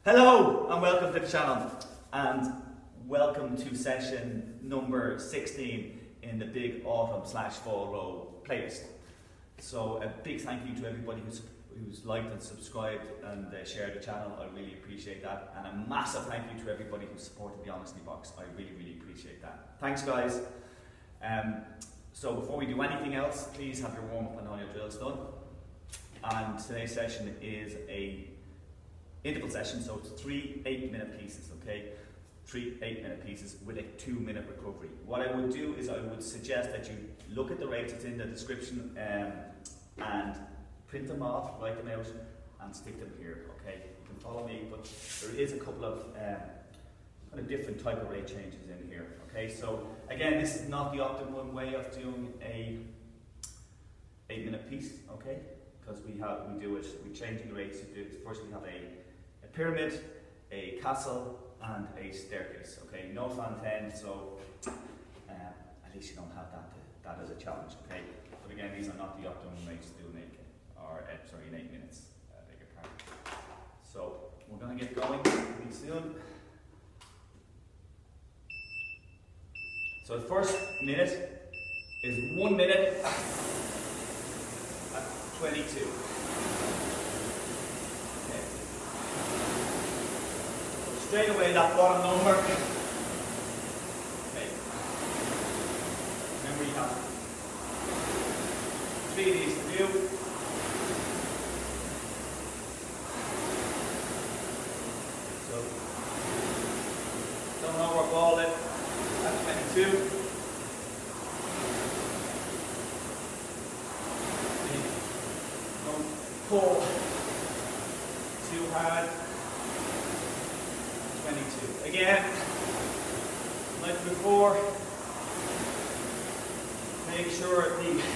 Hello and welcome to the channel, and welcome to session number 16 in the big autumn/fall row playlist. So a big thank you to everybody who's liked and subscribed and shared the channel. I really appreciate that, and a massive thank you to everybody who supported the Honesty Box. I really appreciate that. Thanks guys. So before we do anything else, please have your warm up and all your drills done. And today's session is a interval session, so it's 3 8-minute pieces, okay? 3 8-minute pieces with a 2-minute recovery. What I would do is I would suggest that you look at the rates that's in the description and print them off, write them out and stick them here, okay? You can follow me, but there is a couple of kind of different type of rate changes in here, okay? So again, this is not the optimum way of doing a 8-minute piece, okay? Because we change the rates. First we have a pyramid, a castle, and a staircase. Okay, no fan 10, so at least you don't have that as a challenge. Okay, but again, these are not the optimum rates to do in 8 minutes. Beg your pardon. So we're going to get going pretty soon. So the first minute is 1 minute at 22. Straight away that bottom number. Okay. Remember you have 3 of these to do. So don't overball it at 22. Don't pull too hard. 22. Again, like before, make sure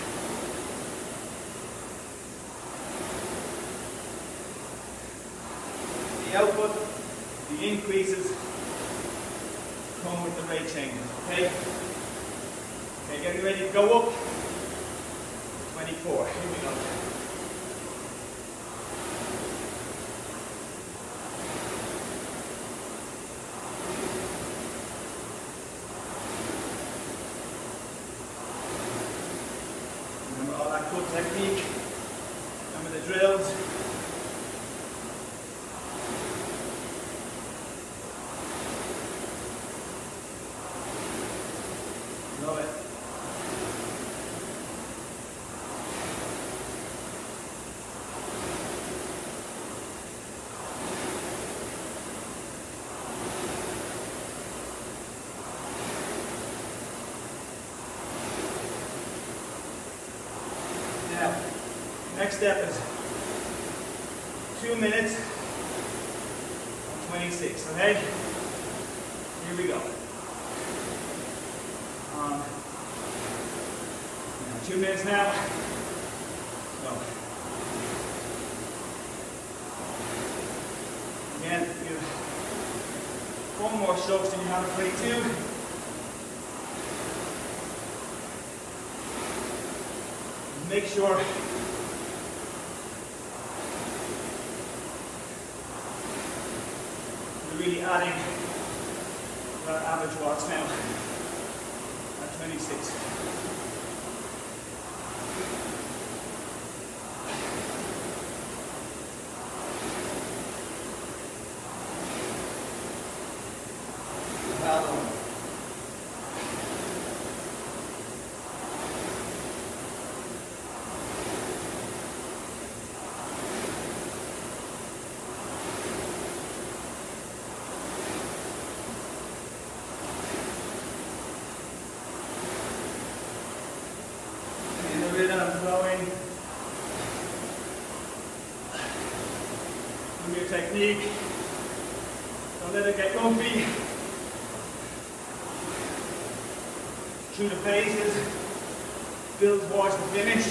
the output, the increases come with the rate changes, okay? Okay, getting ready to go up. 24. Here we go. Good technique. Remember the drills. Love it. Next step is 2 minutes and 26, okay? Here we go. 2 minutes now. So, again, you have 4 more strokes than you have at 22. Make sure really adding our average watts now at 26. Well done. Flowing. Do your technique. Don't let it get comfy. Through the phases. Build towards the finish.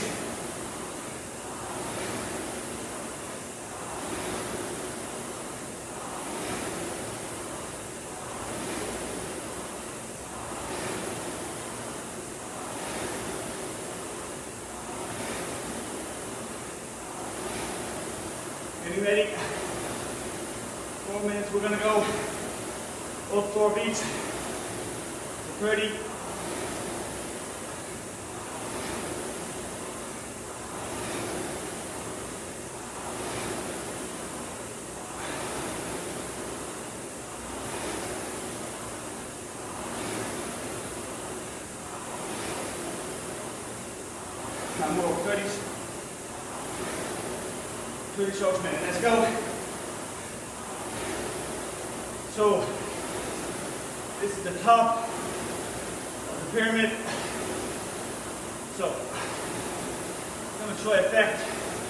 Getting ready. 4 minutes, we're going to go up 4 beats. 30. Now more 30s. 30 strokes a minute. Let's go. So this is the top of the pyramid. So I'm going to try effect.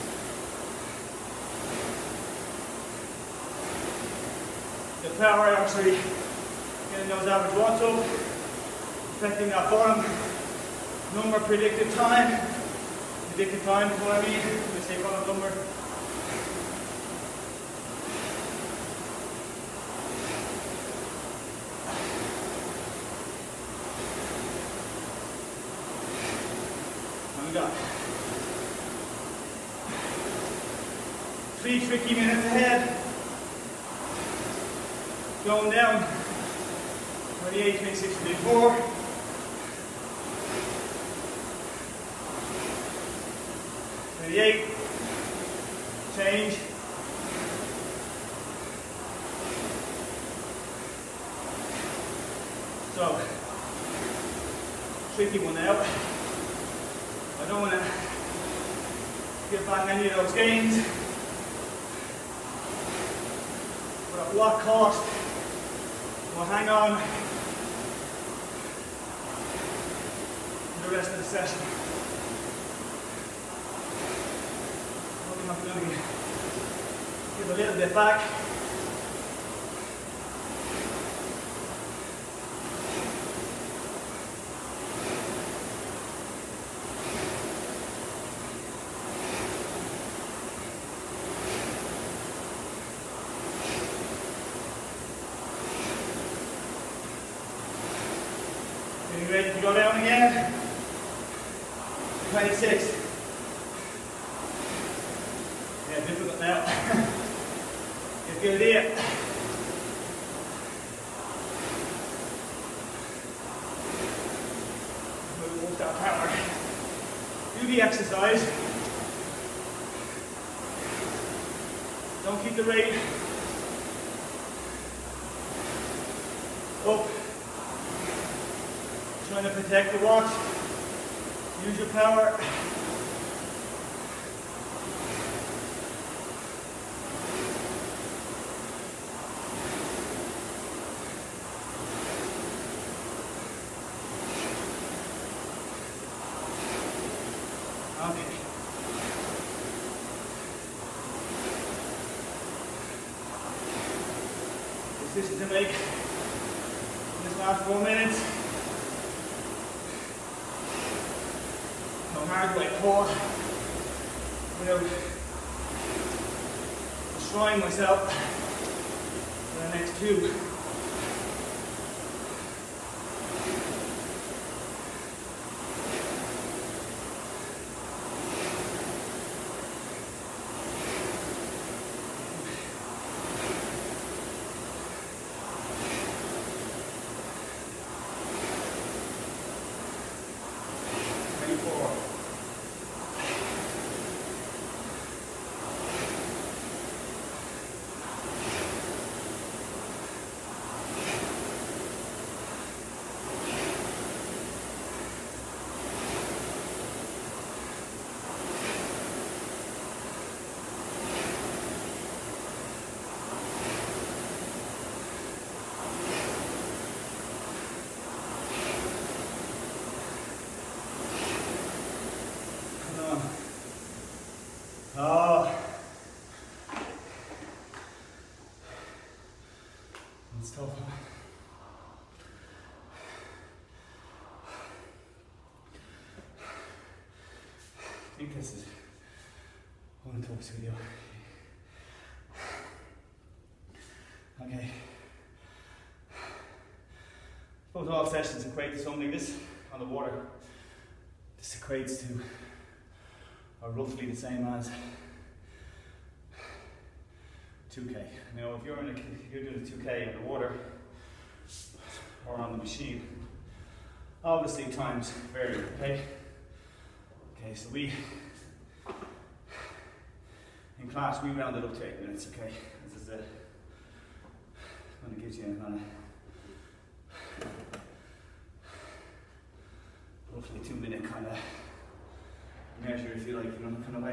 The power actually getting those average watts up, affecting that bottom number, predicted time is what I mean. We say bottom number. We got 3 tricky minutes ahead. Going down. 28, 26, 34. 38. Change. So, tricky one now. I don't want to give back any of those gains, but at what cost? We'll hang on for the rest of the session. I'm going to give a little bit back. Getting ready to go down again. 26. Yeah, difficult now. Get a good idea. Move that power. Do the exercise. Don't keep the rate up. Trying to protect the watts. Use your power. Okay. Decision to make in this last 4 minutes. No hard way forward without destroying myself for the next 2. Oh, it's tough. I think this is one of the toughest video. Okay. Both all sessions equate to something. This on the water, this equates to, or roughly the same as, 2K. Now if you're doing a 2K in the water or on the machine, obviously times vary, okay? Okay, so in class we rounded up to 8 minutes, okay? This is it. I'm gonna give you a kind of roughly 2 minute kind of measure, if you like, you know, kind of way.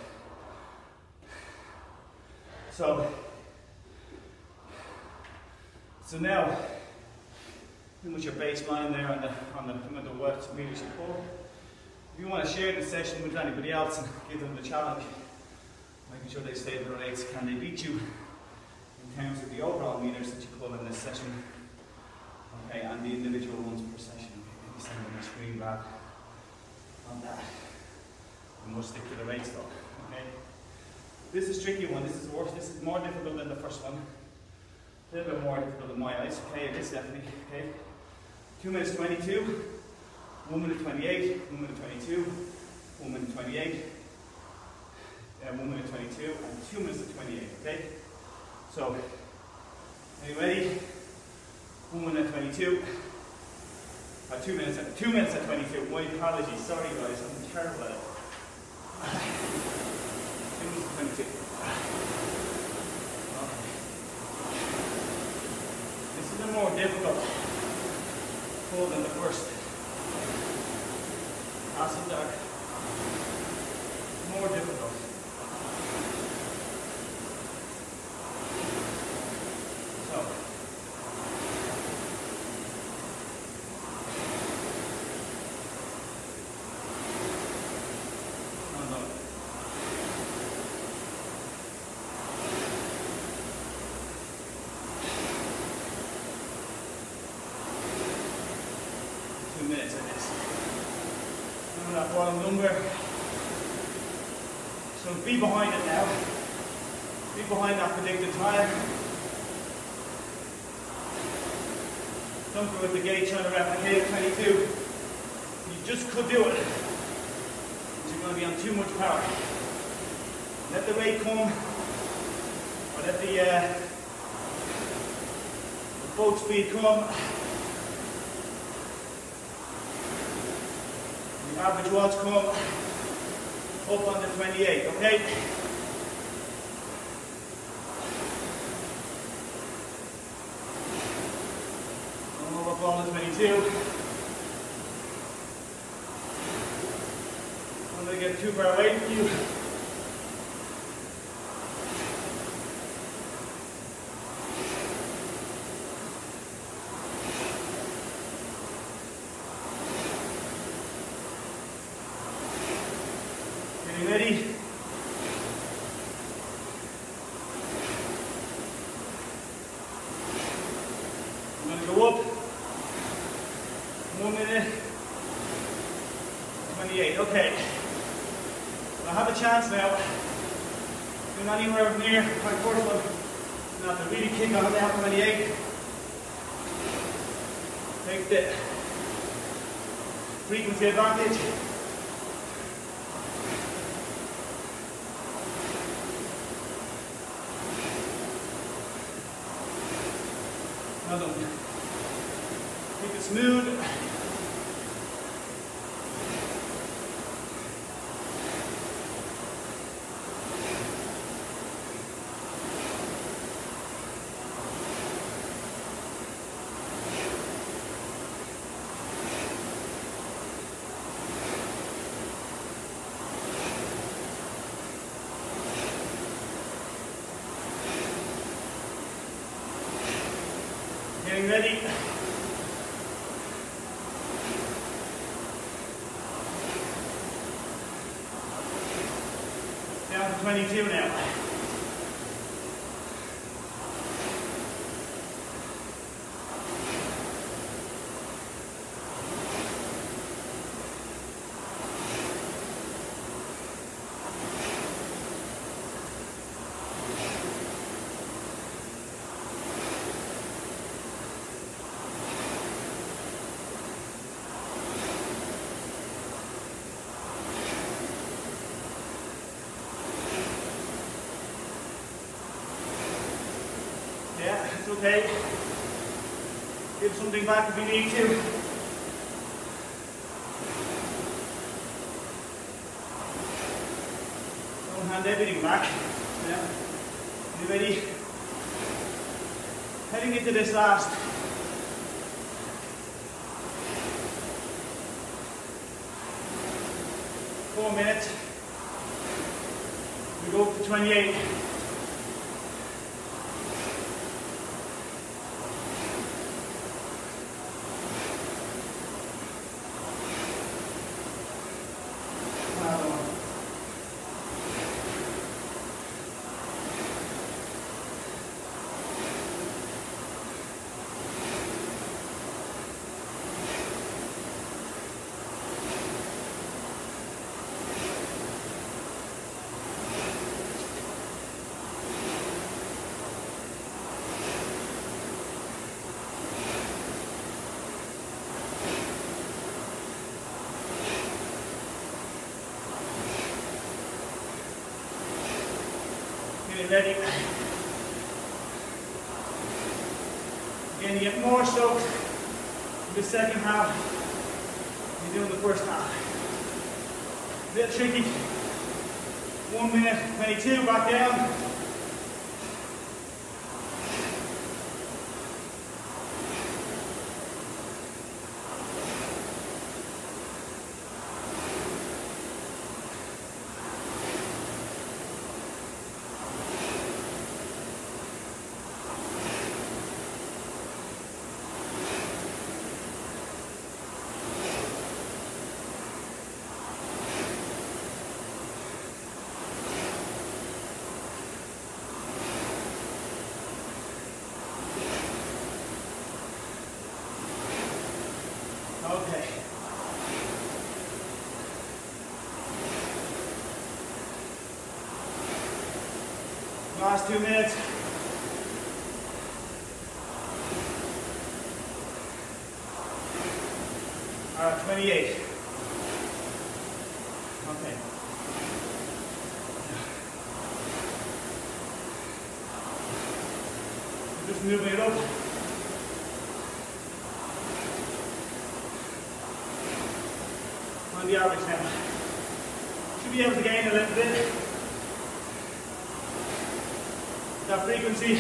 So now, pretty much your baseline there on the what meters you pull. If you want to share the session with anybody else and give them the challenge, making sure they stay their rates, can they beat you in terms of the overall meters that you pull in this session, okay, and the individual ones per session. Okay, maybe send them a screen grab on that. We must stick to the rates though, okay? This is a tricky one, this is worse, this is more difficult than the first one. A little bit more difficult in my eyes, okay, it is definitely, okay? 2 minutes 22, 1 minute 28, 1 minute 22, 1 minute 28, 1 minute 22, and 2 minutes of 28, okay? So, are you ready? 1 minute 22, 2 minutes at 22, my apologies, sorry guys, I'm terrible at it. 2 minutes at 22. Okay. This is a more difficult pull than the first. Acid dark. More difficult. So. Minutes of this. Remember that bottom number. So be behind it now. Be behind that predicted time. Don't go with the gate trying to replicate it 22. You just could do it. But you're going to be on too much power. Let the rate come, or let the boat speed come. Average watts come up on the 28, okay? Come up on the 22. I'm going to get too far away from you. Ready? I'm going to go up. 1 minute 28. Okay. I have a chance now. Doing anywhere near my first one. I'm going to have to really kick on down 28. Take the frequency advantage. Another one. Keep it smooth. Getting ready. Down to 22 now. It's okay. Give something back if you need to. Don't hand everything back. Yeah. You ready? Heading into this last 4 minutes. We go up to 28. Getting ready. Again, you get more soaked in the second half than you do in the first half. A bit tricky. 1 minute 22, back down. Okay. Last 2 minutes. All right, 28. Okay. Just moving it up. On the average now. Should be able to gain a little bit. That frequency.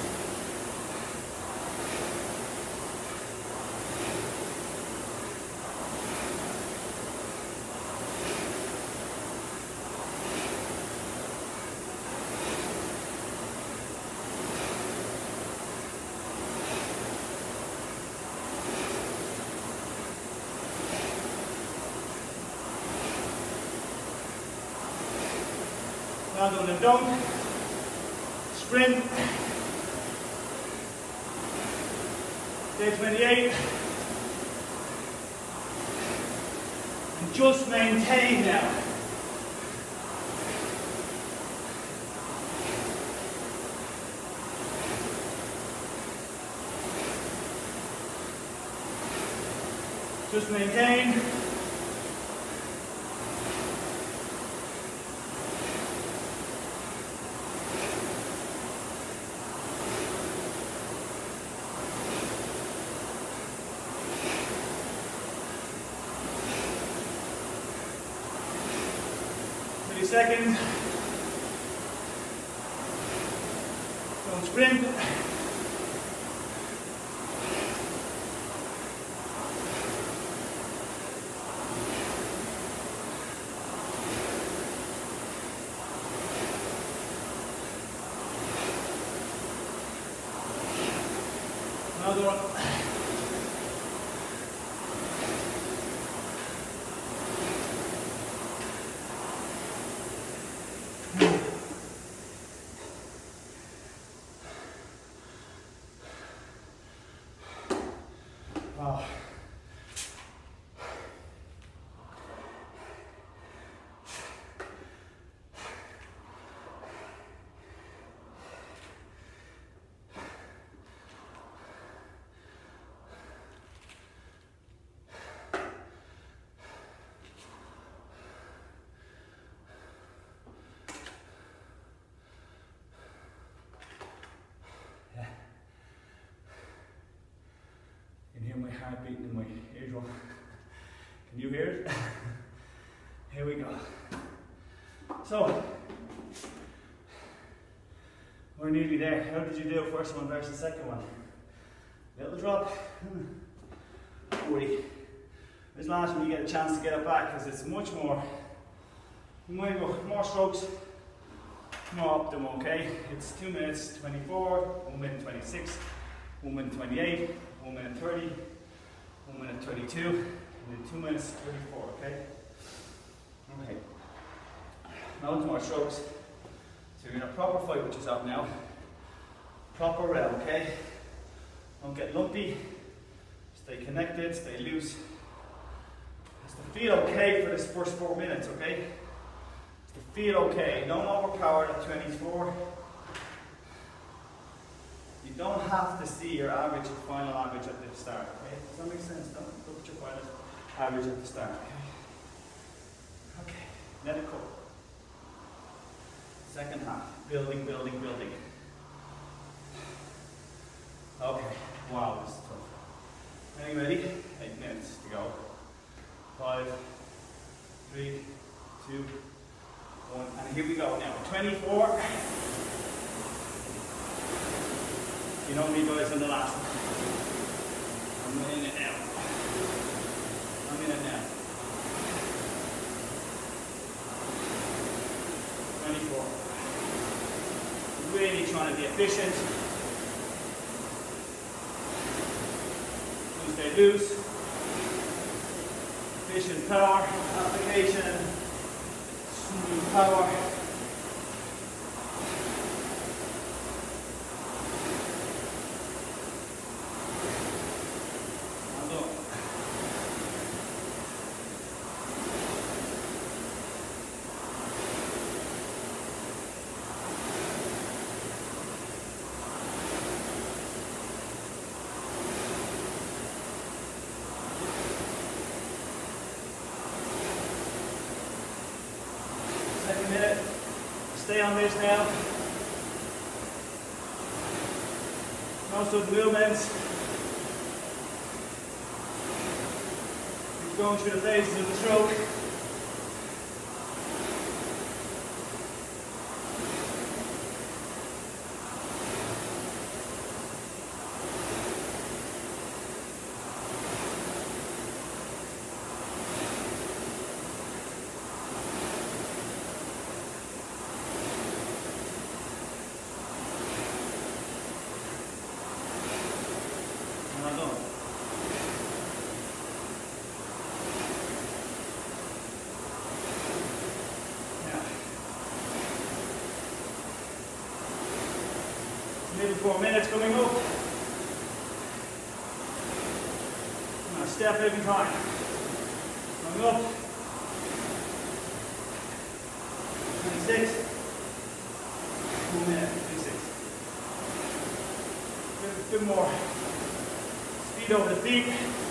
Now doing a dunk, sprint, day 28, and just maintain now. Just maintain. Seconds. Don't sprint. Another one. Wow. heart beating in my eardrum. Can you hear it? Here we go. So, we're nearly there. How did you do first one versus second one? Little drop. 40. This last one you get a chance to get it back because it's much more, you might go more strokes, more optimum, okay? It's 2 minutes 24, 1 minute 26, 1 minute 28, 1 minute 30, 1 minute 32, and then 2 minutes 34, okay? Okay. Now to more strokes. So you're in a proper fight with yourself now. Proper rel, okay? Don't get lumpy. Stay connected, stay loose. Has to feel okay for this first 4 minutes, okay? Has to feel okay. Don't overpower at 24. You don't have to see your average or final average at the start, okay? Does that make sense? Don't look at your final average at the start, okay? Okay, let it go. Second half, building, building, building. Okay, wow, this is tough. Are you ready? 8 minutes to go. 5, 3, 2, 1, and here we go now. 24. You know me guys in the last one. I'm in it now. I'm in it now. 24. Really trying to be efficient. Stay loose. Efficient power application. Smooth power. Second minute. Stay on this now. No sudden movements. Keep going through the phases of the stroke. Middle 4 minutes coming up. Now step every time. Coming up. 26. 2 minutes. 26. A bit more speed over the feet.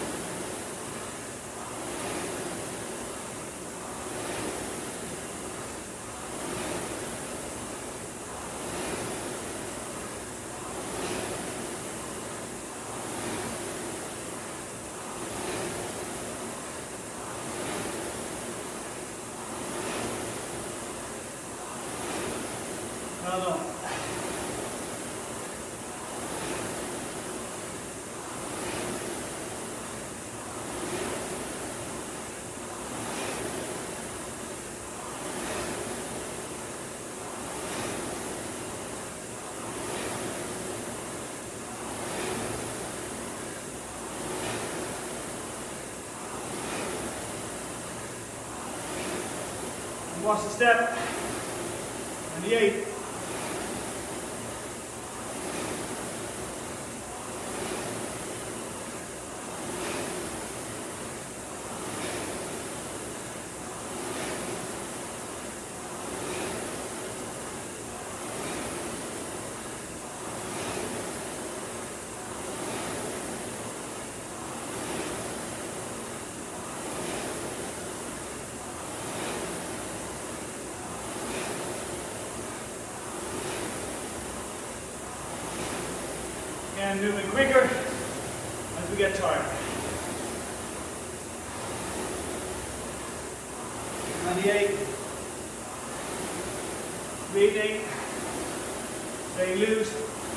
Well done. And watch the step. And the 8. And moving quicker as we get tired. on the 8. Breathing. Stay loose.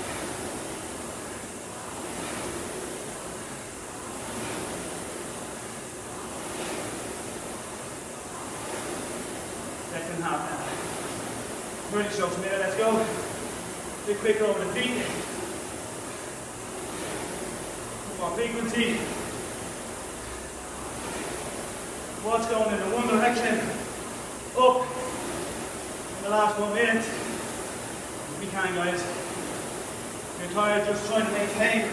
Second half now. 30 strokes a minute, let's go. A bit quicker over the feet. More frequency. What's going in the one direction? Up. In the last 1 minute. If you can, guys. If you're tired, just trying to maintain.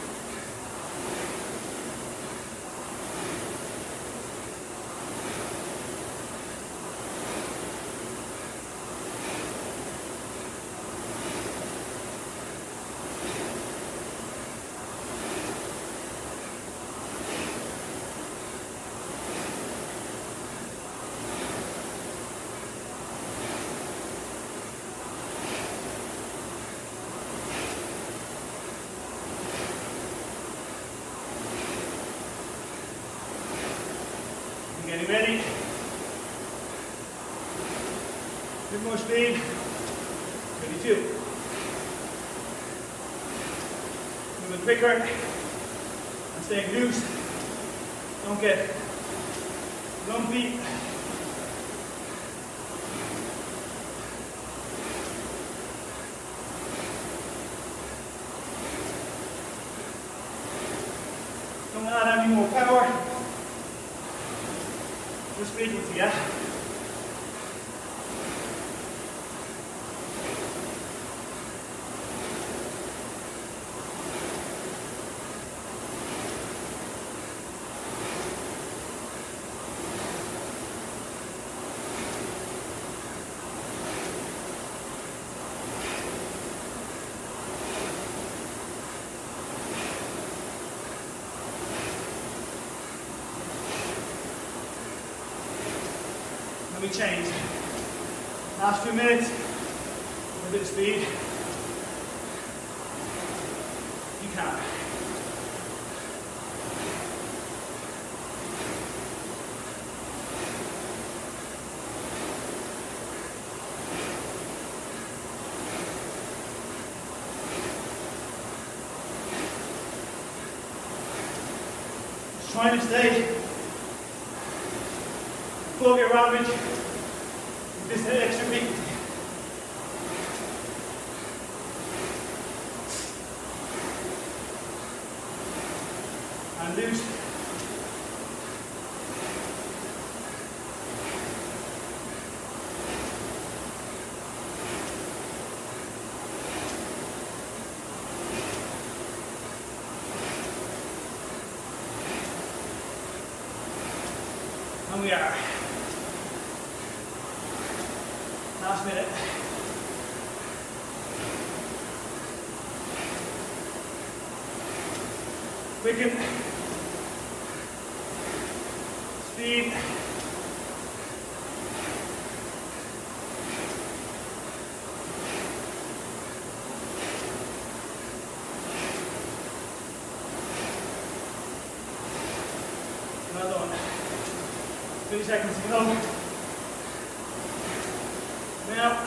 Getting ready. Bit more speed. 32. Moving quicker and staying loose. Don't get lumpy. Don't add any more power. Just frequency, yeah? We change. Last 2 minutes, a bit of speed. You can. Just trying to stay above your average. This extra big. And loose. And we are. Last minute. Quicken. Speed. Well done. 30 seconds to go. Now,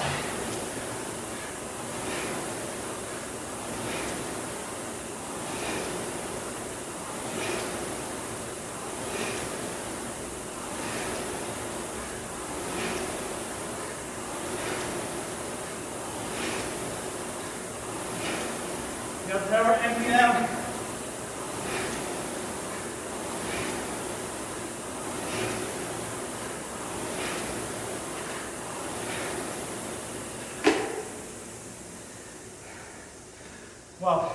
you got power empty now. Wow.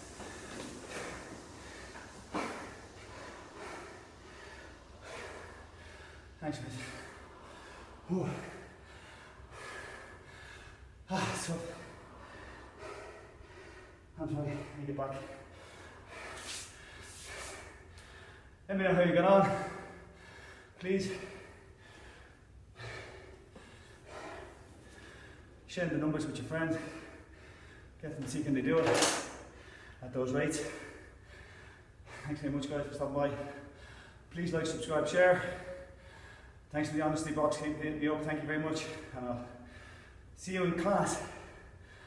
Thanks, mate. So, I'm sorry, I need it back. Let me know how you get on, please. Share the numbers with your friends. Get them to see can they do it at those rates. Thanks very much, guys, for stopping by. Please like, subscribe, share. Thanks for the honesty box, keep hitting me up, thank you very much. And I'll see you in class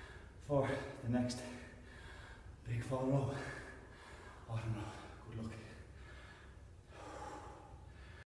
for the next big fall row, autumn row. Good luck.